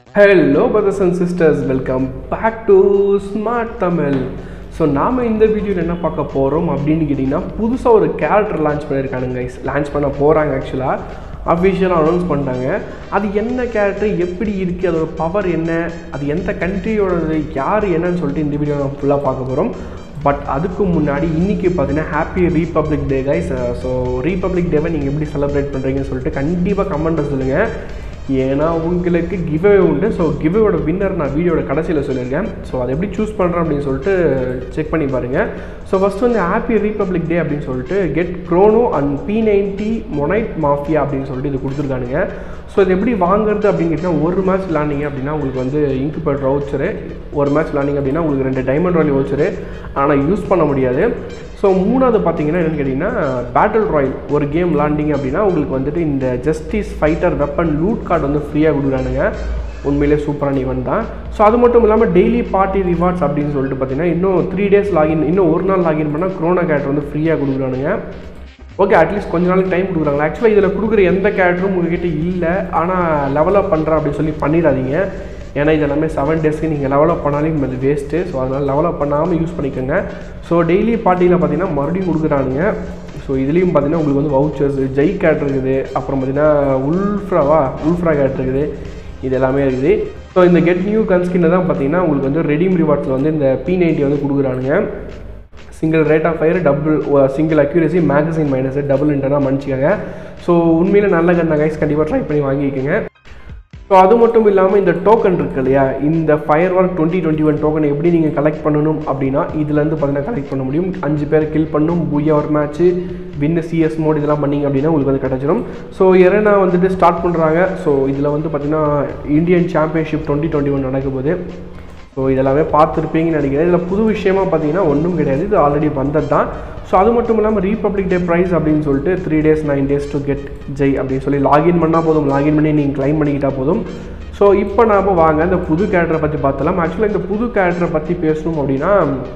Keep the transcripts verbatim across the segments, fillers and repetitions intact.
Hello brothers and sisters, welcome back to Smart Tamil. So நாம இந்த வீடியோல என்ன பார்க்க போறோம் அப்படினு கேட்டினா புதுசா ஒரு கேரக்டர் லான்ச் பண்ணிருக்கானுங்க गाइस. லான்ச் பண்ண போறாங்க एक्चुअली. அபிஷியலா அனௌன்ஸ் பண்ணிட்டாங்க. அது என்ன கேரக்டர், எப்படி இருக்கு, அதோட பவர் என்ன, அது எந்த கண்ட்ரியோடது, யார் என்னன்னு சொல்லிட்டு இந்த வீடியோல நம்ம ஃபுல்லா பார்க்க போறோம். பட் அதுக்கு முன்னாடி இன்னைக்கு பார்த்தீங்கன்னா happy Republic Day guys. So Republic டேவை நீங்கள் எப்படி செலிப்ரேட் பண்ணுறீங்கன்னு சொல்லிட்டு கண்டிப்பாக கமெண்ட்டில் சொல்லுங்கள். ஏன்னா உங்களுக்கு கிவ்அவே உண்டு. ஸோ கிவ்அவேயோட வின்னர் நான் வீடியோட கடைசியில் சொல்லியிருக்கேன். ஸோ அதை எப்படி சூஸ் பண்ணுறேன் அப்படின்னு சொல்லிட்டு செக் பண்ணி பாருங்கள். ஸோ ஃபஸ்ட் வந்து ஹாப்பி ரீபப்ளிக் டே அப்படின்னு சொல்லிட்டு get Chrono and P ninety மொனைட் மாஃபியா அப்படின்னு சொல்லிட்டு இது கொடுத்துருக்கானுங்க. ஸோ இது எப்படி வாங்குறது அப்படின்னு கேட்டிங்கன்னா ஒரு மேட்ச் விளாண்டிங்க அப்படின்னா உங்களுக்கு வந்து இன்குபேட்டர் வவுச்சரு, ஒரு மேட்ச் விளாண்டிங்க அப்படின்னா உங்களுக்கு ரெண்டு டைமண்ட் ராயல் வவுச்சரு, ஆனால் யூஸ் பண்ண முடியாது. ஸோ மூணாவது பார்த்தீங்கன்னா என்னென்னு கேட்டிங்கன்னா பேட்டில் ராயல் ஒரு கேம் விளாண்டிங்க அப்படின்னா உங்களுக்கு வந்துட்டு இந்த justice fighter weapon loot card வந்து ஃப்ரீயாக கொடுக்குறானுங்க. உண்மையிலே சூப்பரான ஈவெண்ட் தான். ஸோ அது மட்டும் இல்லாமல் டெய்லி பார்ட்டி ரிவார்ட்ஸ் அப்படின்னு சொல்லிட்டு பார்த்தீங்கன்னா இன்னும் த்ரீ டேஸ் லாகின், இன்னும் ஒரு நாள் லாகின் பண்ணால் க்ரோனோ கேரக்டர் வந்து ஃப்ரீயாக கொடுக்குறானுங்க. ஓகே, அட்லீஸ்ட் கொஞ்ச நாளைக்கு டைம் கொடுக்குறாங்க. ஆக்சுவலாக இதில் கொடுக்குற எந்த கேரக்டரும் உங்கள்கிட்ட இல்லை, ஆனால் லெவலப் பண்ணுறேன் அப்படின்னு சொல்லி பண்ணிடாதீங்க. ஏன்னா இது எல்லாமே செவன் டேஸ்க்கு நீங்கள் லெவலப் பண்ணாலும் அது வேஸ்ட்டு. ஸோ அதனால் லெவலப் பண்ணாமல் யூஸ் பண்ணிக்கோங்க. ஸோ டெய்லி பார்ட்டியில் பார்த்தீங்கன்னா மறுபடியும் கொடுக்குறானுங்க. ஸோ இதுலேயும் பார்த்தீங்கன்னா உங்களுக்கு வந்து வவுச்சர்ஸ், ஜெய் கேட் இருக்குது, அப்புறம் பார்த்தீங்கன்னா உல்ஃப்ராவா உல்ஃப்ரா கேட் இருக்குது, இது எல்லாமே இருக்குது. ஸோ இந்த கெட் நியூ கன்ஸ்கின்னை தான் பார்த்தீங்கன்னா உங்களுக்கு வந்து ரெடீம் ரிவார்ட்ஸில் வந்து இந்த பி நைன்ட்டி வந்து கொடுக்குறானுங்க. Single rate of fire, double single accuracy, magazine minus, double இன்டர்னாக மன்னிச்சிக்கோங்க. ஸோ உண்மையில் நல்ல கண்ணா கைஸ், கண்டிப்பாக ட்ரை பண்ணி வாங்கிக்கோங்க. ஸோ அது மட்டும் இல்லாமல் இந்த டோக்கன் இருக்குது இல்லையா, இந்த firework twenty twenty one token எப்படி நீங்கள் கலெக்ட் பண்ணணும் அப்படின்னா இதுலேருந்து பார்த்தீங்கன்னா கலெக்ட் பண்ண முடியும். அஞ்சு பேர் கில் பண்ணும், பூயா ஒரு மேட்ச்சு, வின்னு சிஎஸ் மோட் இதெல்லாம் பண்ணிங்க அப்படின்னா உங்களுக்கு வந்து கிடச்சிடும். ஸோ எரேனா வந்துட்டு ஸ்டார்ட் பண்ணுறாங்க. ஸோ இதில் வந்து பார்த்திங்கன்னா Indian championship twenty twenty one நடக்க போகுது. ஸோ இதெல்லாமே பார்த்துருப்பீங்கன்னு நினைக்கிறேன். இதில் புது விஷயமா பார்த்தீங்கன்னா ஒன்றும் கிடையாது, இது ஆல்ரெடி வந்தது தான். ஸோ அது மட்டும் இல்லாமல் ரீபப்ளிக் டே ப்ரைஸ் அப்படின்னு சொல்லிட்டு three days nine days to get Jai அப்படின்னு சொல்லி லாகின் பண்ணால் போதும். லாகின் பண்ணி நீங்கள் கிளைம் பண்ணிக்கிட்டால் போதும். ஸோ இப்போ நாம் வாங்க இந்த புது கேரக்டரை பற்றி பார்த்தலாம். ஆக்சுவலாக இந்த புது கேரக்டரை பற்றி பேசணும் அப்படின்னா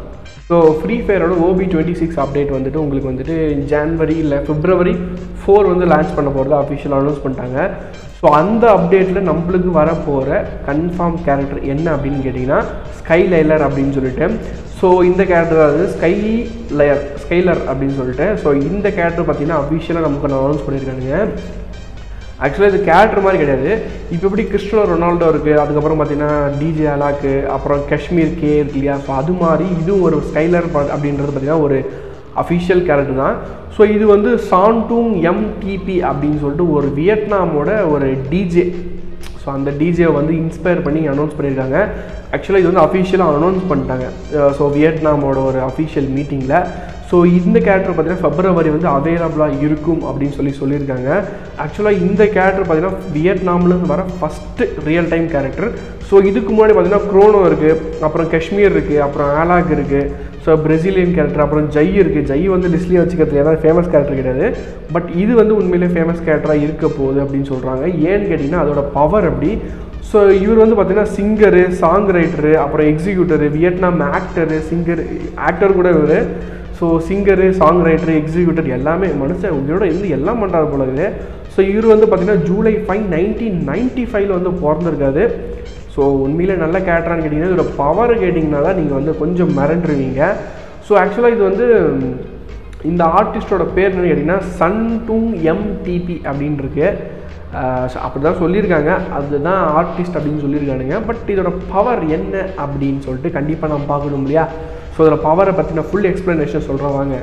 ஸோ ஃப்ரீ ஃபயரோட ஓபி டுவெண்ட்டி சிக்ஸ் அப்டேட் வந்துட்டு உங்களுக்கு வந்துட்டு ஜான்வரி இல்லை பிப்ரவரி ஃபோர் வந்து லான்ச் பண்ண போகிறதா அஃபிஷியலாக அனௌன்ஸ் பண்ணிட்டாங்க. ஸோ அந்த அப்டேட்டில் நம்மளுக்கு வரப்போகிற கன்ஃபார்ம் கேரக்டர் என்ன அப்படின்னு கேட்டிங்கன்னா ஸ்கை லைலர் அப்படின்னு சொல்லிட்டு. ஸோ இந்த கேரக்டர் அதாவது ஸ்கை லயர் ஸ்கைலர் அப்படின்னு சொல்லிட்டு. ஸோ இந்த கேரக்டர் பார்த்தீங்கன்னா அஃபிஷியலாக நமக்கு அனௌன்ஸ் பண்ணியிருக்கானுங்க. ஆக்சுவலாக இது கேரக்டர் மாதிரி கிடையாது. இப்போ எப்படி கிறிஸ்டியானோ ரொனால்டோ இருக்குது, அதுக்கப்புறம் பார்த்தீங்கன்னா டிஜே அலாக்கு, அப்புறம் காஷ்மீர் கே இருக்கு இல்லையா, ஸோ அது மாதிரி இதுவும் ஒரு ஸ்கைலர் அப்படின்றது பார்த்தீங்கன்னா ஒரு அஃபிஷியல் கேரக்டர் தான். ஸோ இது வந்து சான்டூங் எம்டிபி அப்படின்னு சொல்லிட்டு ஒரு வியட்நாமோட ஒரு டிஜே. ஸோ அந்த டிஜே வந்து இன்ஸ்பயர் பண்ணி அனௌன்ஸ் பண்ணியிருக்காங்க. ஆக்சுவலாக இது வந்து அஃபிஷியலாக அனௌன்ஸ் பண்ணிட்டாங்க. ஸோ வியட்நாமோட ஒரு அஃபிஷியல் மீட்டிங்கில். ஸோ இந்த கேரக்டர் பார்த்தீங்கன்னா ஃபெப்ரவரி வந்து அவைலபிளாக இருக்கும் அப்படின்னு சொல்லி சொல்லியிருக்காங்க. ஆக்சுவலாக இந்த கேரக்டர் பார்த்தீங்கன்னா வியட்நாம்லேருந்து வர first real time character. So இதுக்கு முன்னாடி பார்த்தீங்கன்னா க்ரோனோ இருக்குது, அப்புறம் காஷ்மீர் இருக்குது, அப்புறம் ஆலாக் இருக்குது, ஸோ பிரேசிலியன் கேரக்டர், அப்புறம் ஜெய் இருக்குது. ஜெய் வந்து லிஸ்ட்லேயே வச்சுக்கிறது ஏன்னா ஃபேமஸ் கேரக்டர் கிடையாது. பட் இது வந்து உண்மையிலே ஃபேமஸ் கேரக்டராக இருக்க போகுது அப்படின்னு சொல்கிறாங்க. ஏன்னு கேட்டிங்கன்னா அதோட பவர் அப்படி. ஸோ இவர் வந்து பார்த்திங்கன்னா சிங்கரு, சாங் ரைட்டரு, அப்புறம் executor, Vietnam actor, singer actor கூட இவர். So singer, song writer, executor எல்லாமே மனுஷன் இவரோட இருந்து எல்லாம் பண்ணுறாரு போல இருக்குது. ஸோ இவர் வந்து பார்த்திங்கன்னா ஜூலை ஃபைவ் நைன்டீன் நைன்ட்டி ஃபைவ்ல வந்து பிறந்திருக்காரு. ஸோ உண்மையிலே நல்ல கேரக்டரானு கேட்டிங்கன்னா இதோட பவர் கேட்டிங்கன்னா தான் நீங்கள் வந்து கொஞ்சம் மிரண்டுருவீங்க. ஸோ ஆக்சுவலாக இது வந்து இந்த ஆர்டிஸ்டோட பேர் என்னன்னு கேட்டிங்கன்னா சன்டூங் எம்டிபி அப்படின்னு இருக்கு. அப்படி தான் சொல்லியிருக்காங்க, அதுதான் ஆர்டிஸ்ட் அப்படின்னு சொல்லியிருக்கானுங்க. பட் இதோட பவர் என்ன அப்படின்னு சொல்லிட்டு கண்டிப்பாக நம்ம பார்க்கணும் இல்லையா. ஸோ இதோட பவரை பற்றி நான் ஃபுல் எக்ஸ்ப்ளனேஷன் சொல்கிறேன் வாங்க.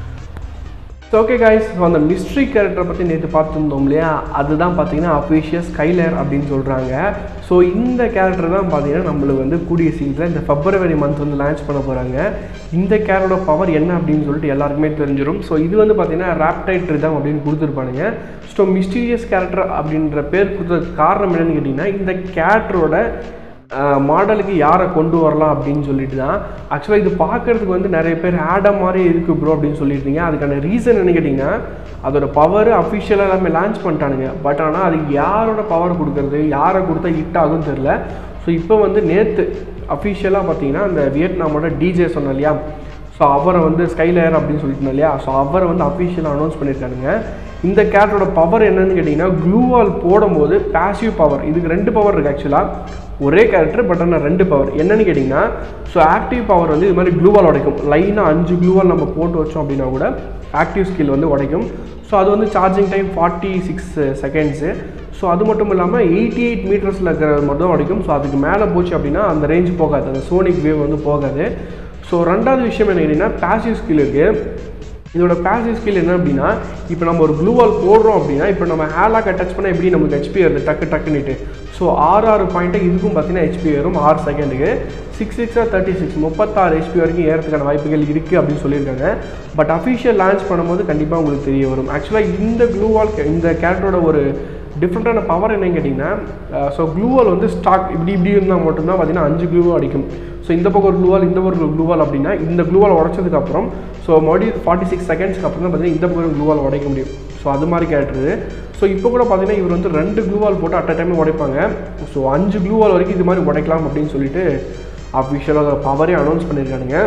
ஸோ ஓகே காய்ஸ், ஸோ அந்த மிஸ்ட்ரி கேரக்டரை பற்றி நேற்று பார்த்துருந்தோம் இல்லையா, அதுதான் பார்த்தீங்கன்னா அஃபிஷியல் ஸ்கைலர் அப்படின்னு சொல்கிறாங்க. ஸோ இந்த கேரக்டர் தான் பார்த்தீங்கன்னா நம்மளுக்கு வந்து கூடிய சீக்கிரத்தில் இந்த ஃபெப்ரவரி மந்த் வந்து லான்ச் பண்ண போகிறாங்க. இந்த கேரக்டரோட பவர் என்ன அப்படின்னு சொல்லிட்டு எல்லாருக்குமே தெரிஞ்சிடும். ஸோ இது வந்து பார்த்தீங்கன்னா ராப்டைட் ரிதம் அப்படின்னு கொடுத்துருப்பானுங்க. ஸோ மிஸ்டீரியஸ் கேரக்டர் அப்படின்ற பேர் கொடுத்ததுக்கு காரணம் என்னென்னு கேட்டிங்கன்னா இந்த கேரக்டரோட மாடலுக்கு யாரை கொண்டு வரலாம் அப்படின்னு சொல்லிட்டு தான். ஆக்சுவலாக இது பார்க்குறதுக்கு வந்து நிறைய பேர் ஆடம் மாதிரி இருக்குது ப்ரோ அப்படின்னு சொல்லியிருந்தீங்க. அதுக்கான ரீசன் என்ன கேட்டிங்கன்னா அதோட பவர் அஃபிஷியலாக எல்லாமே லான்ச் பண்ணிட்டானுங்க. பட் ஆனால் அதுக்கு யாரோட பவர் கொடுக்குறது, யாரை கொடுத்தா ஹிட் ஆகும்னு தெரில. ஸோ இப்போ வந்து நேற்று அஃபிஷியலாக பார்த்தீங்கன்னா அந்த வியட்நாமோட டிஜே சொன்னோம் இல்லையா, ஸோ அவரை வந்து ஸ்கைலர் அப்படின்னு சொல்லிட்டு இல்லையா, ஸோ அவரை வந்து அஃபிஷியலாக அனௌன்ஸ் பண்ணியிருக்கானுங்க. இந்த கேரக்டரோட பவர் என்னன்னு கேட்டிங்கன்னா க்ளூ வால் போடும்போது பாசிவ் பவர், இதுக்கு ரெண்டு பவர் இருக்குது ஆக்சுவலாக, ஒரே கேரக்டர் பட் ஆனால் ரெண்டு பவர் என்னன்னு கேட்டிங்கன்னா, ஸோ ஆக்டிவ் பவர் வந்து இது மாதிரி க்ளூ வால் உடைக்கும். லைனாக அஞ்சு க்ளூ வால் நம்ம போட்டு வச்சோம் அப்படின்னா கூட ஆக்டிவ் ஸ்கில் வந்து உடைக்கும். ஸோ அது வந்து charging time forty six seconds. So அது மட்டும் இல்லாமல் எயிட்டி எயிட் மீட்டர்ஸில் இருக்கிற மட்டும் தான் உடைக்கும். ஸோ அதுக்கு மேலே போச்சு அப்படின்னா அந்த ரேஞ்ச் போகாது, அந்த சோனிக் வேவ் வந்து போகாது. ஸோ ரெண்டாவது விஷயம் என்ன கேட்டிங்கன்னா பாசிவ் ஸ்கில் இருக்குது. இதோட பாசிவ் ஸ்கில் என்ன அப்படின்னா, இப்போ நம்ம ஒரு க்ளூ வால் போடுறோம் அப்படின்னா இப்போ நம்ம ஹேலாக டச் பண்ணால் எப்படி நமக்கு ஹெச்பி வருது டக்கு டக்குன்னுட்டு. ஸோ ஆறு ஆறு பாயிண்ட்டு இதுக்கும் பார்த்தீங்கன்னா ஹெச்பி வரும் ஆறு செகண்டுக்கு. சிக்ஸ் சிக்ஸாக தேர்ட்டி சிக்ஸ் முப்பத்தாறு ஹெச்பி வரைக்கும் ஏறதுக்கான வாய்ப்புகள் இருக்குது அப்படின்னு சொல்லியிருக்காங்க. பட் அஃபிஷியல் லான்ச் பண்ணும்போது கண்டிப்பாக உங்களுக்கு தெரிய வரும். ஆக்சுவலாக இந்த க்ளூ வால் இந்த கேரக்டரோட ஒரு டிஃப்ரெண்ட்டான பவர் என்னன்னு கேட்டிங்கன்னா, ஸோ க்ளூ வால் வந்து ஸ்டாக் இப்படி இப்படி இருந்தால் மட்டும்தான் பார்த்தீங்கன்னா அஞ்சு க்ளூ அடிக்கும். ஸோ இந்த பக்கம் ஒரு க்ளூ வால் இந்த பக்கம் ஒரு க்ளூ வால் அப்படின்னா இந்த க்ளூ வால் உடச்சதுக்கப்புறம் ஸோ மறுபடியும் ஃபார்ட்டி சிக்ஸ் செகண்ட்ஸ்க்கு அப்புறம் தான் பார்த்தீங்கன்னா இந்த பக்கம் க்ளூ வால் உடைக்க முடியும். ஸோ அது மாதிரி கேரக்டரு. ஸோ இப்போ கூட பார்த்தீங்கன்னா இவர் வந்து ரெண்டு க்ளூ வால் போட்டு அட் அ டைம் உடைப்பாங்க. ஸோ அஞ்சு க்ளூ வால் வரைக்கும் இது மாதிரி உடைக்கலாம் அப்படின்னு சொல்லிட்டு அஃபிஷியலாக அதோட பவரே அனௌன்ஸ் பண்ணியிருக்கானுங்க.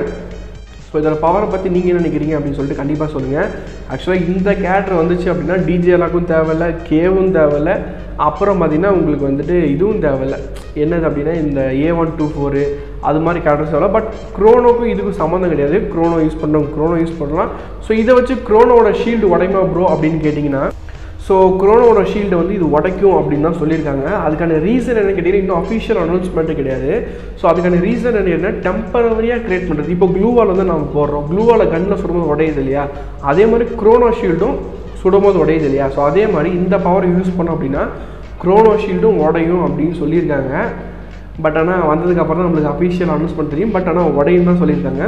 ஸோ இதோட பவரை பற்றி நீங்கள் என்ன நினைக்கிறீங்க அப்படின்னு சொல்லிட்டு கண்டிப்பாக சொல்லுங்கள். ஆக்சுவலாக இந்த கேரக்டர் வந்துச்சு அப்படின்னா டிஜேலாக்கும் தேவையில்லை, கேவும் தேவையில்லை, அப்புறம் பார்த்திங்கன்னா உங்களுக்கு வந்துட்டு இதுவும் தேவையில்லை. என்னது அப்படின்னா இந்த ஏ ஒன் டூ ஃபோரு அது மாதிரி கேரக்டர்ஸ் தேவையில்ல. பட் க்ரோனோக்கும் இதுக்கும் சம்மந்தம் கிடையாது. க்ரோனோ யூஸ் பண்ணுறவங்க க்ரோனோ யூஸ் பண்ணலாம். ஸோ இதை வச்சு க்ரோனோட ஷீல்டு உடைமா ப்ரோ அப்படின்னு கேட்டிங்கன்னா, ஸோ க்ரோனோட ஷீல்டு வந்து இது உடைக்கும் அப்படின்னு தான் சொல்லியிருக்காங்க. அதுக்கான ரீசன் என்ன கேட்டிங்கன்னா இன்னும் அஃபிஷியல் அனௌன்ஸ்மெண்ட்டு கிடையாது. ஸோ அதுக்கான ரீசன் என்ன டெம்பரவரியாக க்ரியேட் பண்ணுறது. இப்போ க்ளூவால் வந்து நம்ம போடுறோம், க்ளூவால் கண்ணில் சுடும்போது உடையுது இல்லையா, அதே மாதிரி க்ரோனோ ஷீல்டும் சுடும்போது உடையுது இல்லையா. ஸோ அதே மாதிரி இந்த பவர் யூஸ் பண்ணோம் அப்படின்னா க்ரோனோ ஷீல்டும் உடையும் அப்படின்னு சொல்லியிருக்காங்க. பட் ஆனால் வந்ததுக்கப்புறம் தான் நம்மளுக்கு அஃபிஷியல் அனௌன்ஸ்மெண்ட் தெரியும். பட் ஆனால் உடையும் தான் சொல்லியிருக்காங்க.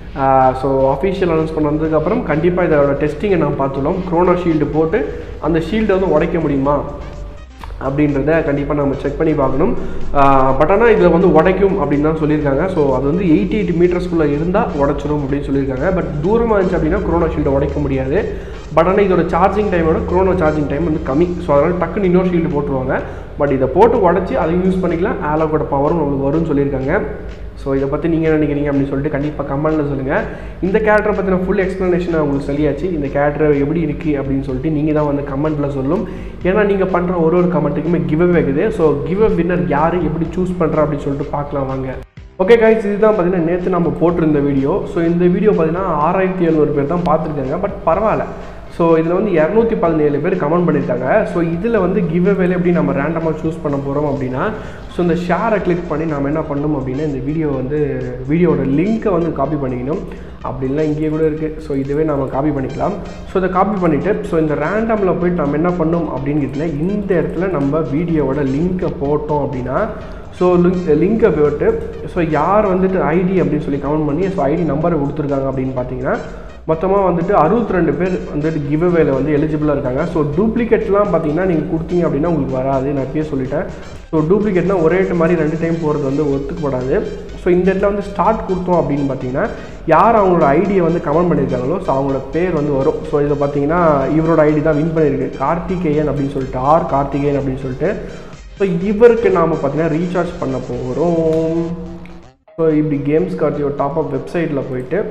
ஸோ அஃபிஷியல் அனௌன்ஸ்மெண்ட் வந்ததுக்கப்புறம் கண்டிப்பாக இதோட டெஸ்டிங்கை நான் பார்த்துள்ளோம். க்ரோனோ ஷீல்டு போட்டு அந்த ஷீல்டை வந்து உடைக்க முடியுமா அப்படின்றத கண்டிப்பாக நம்ம செக் பண்ணி பார்க்கணும். பட் ஆனால் இதில் வந்து உடைக்கும் அப்படின்னு தான் சொல்லியிருக்காங்க. ஸோ அது வந்து எயிட்டி எயிட் மீட்டர்ஸ்குள்ளே இருந்தால் உடச்சிரும் அப்படின்னு சொல்லியிருக்காங்க. பட் தூரமாக இருந்துச்சு அப்படின்னா க்ரோனோ ஷீல்டை உடைக்க முடியாது. பட் ஆனால் இதோட சார்ஜிங் டைமோட க்ரோனோ சார்ஜிங் டைம் வந்து கம்மி. ஸோ அதனால் டக்குன்னு இன்னொரு ஷீல்டு போட்டுருவாங்க. பட் இதை போட்டு உடச்சி அதை யூஸ் பண்ணிக்கலாம், ஆலோக்கோட பவரும் நம்மளுக்கு வரும்னு சொல்லியிருக்காங்க. ஸோ இதை பற்றி நீங்கள் என்ன நினைக்கிறீங்க அப்படின்னு சொல்லிட்டு கண்டிப்பாக கமெண்ட்டில் சொல்லுங்கள். இந்த கேரக்டரை பற்றின ஃபுல் எக்ஸ்ப்ளனேஷன் உங்களுக்கு சொல்லியாச்சு. இந்த கேரக்டர் எப்படி இருக்குது அப்படின்னு சொல்லிட்டு நீங்கள் தான் வந்து கமெண்ட்டில் சொல்லும். ஏன்னா நீங்கள் பண்ணுற ஒரு ஒரு கமெண்ட்டுக்குமே கிவ் அவே இருக்குது. ஸோ கிவ் அ வின்னர் யார் எப்படி சூஸ் பண்ணுறா அப்படின்னு சொல்லிட்டு பார்க்கலாம் வாங்க. ஓகே கைஸ், இதுதான் பார்த்தீங்கன்னா நேற்று நம்ம போட்டிருந்த வீடியோ. ஸோ இந்த வீடியோ பார்த்தீங்கன்னா ஆறாயிரத்தி எழுநூறு பேர் தான் பார்த்துருக்காங்க. பட் பரவாயில்ல. ஸோ இதில் வந்து இரநூத்தி பதினேழு பேர் கமெண்ட் பண்ணியிருக்காங்க. ஸோ இதில் வந்து கிவ் அவேல எப்படி நம்ம ரேண்டமாக சூஸ் பண்ண போகிறோம் அப்படின்னா, ஸோ இந்த ஷேரை கிளிக் பண்ணி நம்ம என்ன பண்ணணும் அப்படின்னா இந்த வீடியோ வந்து வீடியோட லிங்க்கை வந்து காப்பி பண்ணிக்கணும். அப்படின்லாம் இங்கேயே கூட இருக்குது. ஸோ இதுவே நம்ம காப்பி பண்ணிக்கலாம். ஸோ இதை காப்பி பண்ணிவிட்டு ஸோ இந்த ரேண்டமில் போய்ட்டு நம்ம என்ன பண்ணணும் அப்படின்னு கேட்டிங்கன்னா இந்த இடத்துல நம்ம வீடியோவோட லிங்க்கை போட்டோம் அப்படின்னா ஸோ லிங்க் லிங்க்கை போட்டு ஸோ யார் வந்துட்டு ஐடி அப்படின்னு சொல்லி கமெண்ட் பண்ணி ஸோ ஐடி நம்பரை கொடுத்துருக்காங்க அப்படின்னு பார்த்தீங்கன்னா மொத்தமாக வந்துட்டு அறுபத்தி ரெண்டு பேர் வந்துட்டு கிவ் அவேல வந்து எலிஜிபிளாக இருக்காங்க. ஸோ டூப்ளிகேட்லாம் பார்த்தீங்கன்னா நீங்கள் கொடுத்தீங்க அப்படின்னா உங்களுக்கு வராது, நான் இப்பயே சொல்லிட்டேன். ஸோ டூப்ளிகேட்னால் ஒரே மாதிரி ரெண்டு டைம் போகிறது வந்து ஒத்துக்கப்படாது. ஸோ இந்த இடத்துல வந்து ஸ்டார்ட் கொடுத்தோம் அப்படின்னு பார்த்தீங்கன்னா யார் அவங்களோட ஐடியை வந்து கமெண்ட் பண்ணியிருக்காங்களோ ஸோ அவங்களோட பேர் வந்து வரும். ஸோ இதை பார்த்தீங்கன்னா இவரோட ஐடி தான் வின் பண்ணியிருக்கு, கார்த்திகேயன் அப்படின்னு சொல்லிட்டு, ஆர் கார்த்திகேயன் அப்படின்னு சொல்லிட்டு. ஸோ இவருக்கு நாம் பார்த்தீங்கன்னா ரீசார்ஜ் பண்ண போகிறோம். ஸோ இப்படி கேம்ஸ் கார்த்தியோட டாப் அப் வெப்சைட்டில் போயிட்டு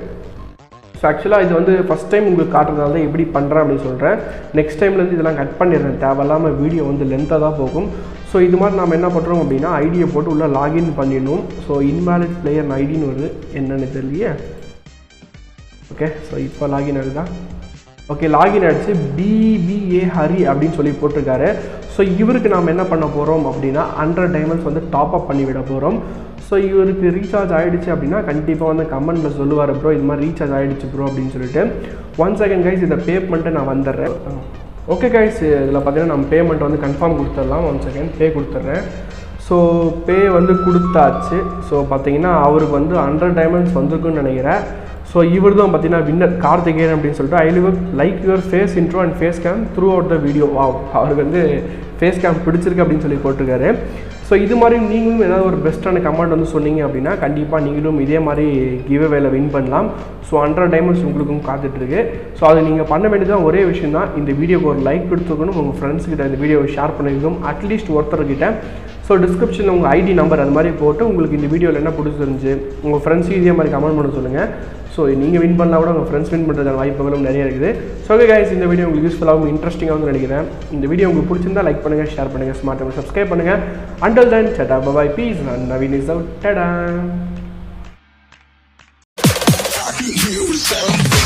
ஸோ ஆக்சுவலாக இது வந்து ஃபஸ்ட் டைம் உங்களுக்கு காட்டுறதுனால தான் எப்படி பண்ணுறேன் அப்படின்னு சொல்கிறேன். நெக்ஸ்ட் டைம்லேருந்து இதெல்லாம் கட் பண்ணிடுறேன், தேவையில்லாமல் வீடியோ வந்து லென்த்தாக தான் போகும். ஸோ இது மாதிரி நம்ம என்ன பண்ணுறோம் அப்படின்னா ஐடியை போட்டு உள்ளே லாகின் பண்ணிடணும். ஸோ இன்வாலிட் பிளேயர் ஐடின்னு வருது, என்னென்னு தெரியலையே. ஓகே, ஸோ இப்போ லாகின் ஆகுதா? ஓகே, லாகின் ஆகிடுச்சு. பிபிஏ ஹரி அப்படின்னு சொல்லி போட்டிருக்காரு. ஸோ இவருக்கு நாம் என்ன பண்ண போகிறோம் அப்படின்னா ஹண்ட்ரட் டைமண்ட்ஸ் வந்து டாப் அப் பண்ணி விட போகிறோம். ஸோ இவருக்கு ரீசார்ஜ் ஆகிடுச்சு அப்படின்னா கண்டிப்பாக வந்து கமெண்ட்டில் சொல்லுவார் ப்ரோ இது மாதிரி ரீசார்ஜ் ஆகிடுச்சு ப்ரோ அப்படின்னு சொல்லிட்டு. ஒன் செகண்ட் கைஸ், இதை பே பண்ணிட்டு நான் வந்துடுறேன். ஓகே கைஸ், இதில் பார்த்தீங்கன்னா நம்ம பேமெண்ட் வந்து கன்ஃபார்ம் கொடுத்துடலாம். ஒன் செகண்ட் பே கொடுத்துட்றேன். ஸோ பே வந்து கொடுத்தாச்சு. ஸோ பார்த்தீங்கன்னா அவருக்கு வந்து ஹண்ட்ரட் டைமண்ட்ஸ் வந்திருக்குன்னு நினைக்கிறேன். ஸோ இவர் தான் பார்த்தீங்கன்னா வின்னர் கார்த்திகேயன் அப்படின்னு சொல்லிட்டு. I live like your face intro and face cam throughout the video. Wow, அவருக்கு வந்து ஃபேஸ் கேம் பிடிச்சிருக்கு அப்படின்னு சொல்லி போட்டிருக்காரு. ஸோ இது மாதிரி நீங்களும் ஏதாவது ஒரு பெஸ்ட்டான கமெண்ட் வந்து சொன்னீங்க அப்படின்னா கண்டிப்பாக நீங்களும் இதே மாதிரி கிவ் அவேல வின் பண்ணலாம். ஸோ ஹண்ட்ரட் டைமண்ட்ஸ் உங்களுக்கும் காத்துட்ருக்கு. ஸோ அது நீங்கள் பண்ண வேண்டியதான் ஒரே விஷயம் தான், இந்த வீடியோக்கு ஒரு லைக் கொடுத்துக்கணும், உங்கள் ஃப்ரெண்ட்ஸ்கிட்ட இந்த வீடியோவை ஷேர் பண்ணியிருக்கணும், அட்லீஸ்ட் ஒருத்தர்கிட்ட. ஸோ டிஸ்கிரிப்ஷனில் உங்கள் ஐடி நம்பர் அது மாதிரி போட்டு உங்களுக்கு இந்த வீடியோவில் என்ன பிடிச்சிருந்துச்சு உங்கள் ஃப்ரெண்ட்ஸும் இதே மாதிரி கமெண்ட் பண்ண சொல்லுங்கள். ஸோ நீங்கள் வின் பண்ணால் கூட உங்கள் ஃப்ரெண்ட்ஸ் வின் பண்ணுறதுக்கான வாய்ப்புகளும் நிறைய இருக்குது. ஸோ ஓகே கைஸ், இந்த வீடியோ உங்களுக்கு யூஸ்ஃபுல்லாகவும் இன்ட்ரெஸ்டிங்காகவும் நினைக்கிறேன். இந்த வீடியோ உங்களுக்கு பிடிச்சிருந்தா லைக் பண்ணுங்கள், ஷேர் பண்ணுங்கள், ஸ்மார்ட் தமிழ் சப்ஸ்கிரைப் பண்ணுங்கள். Until then tata bye bye peace. நான் நவீன் இஸ் அவுட். டாடா.